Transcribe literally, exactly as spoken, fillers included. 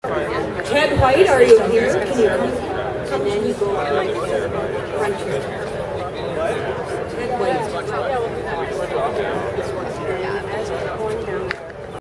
Ted White, are you here? Can you come? And then you go up like front.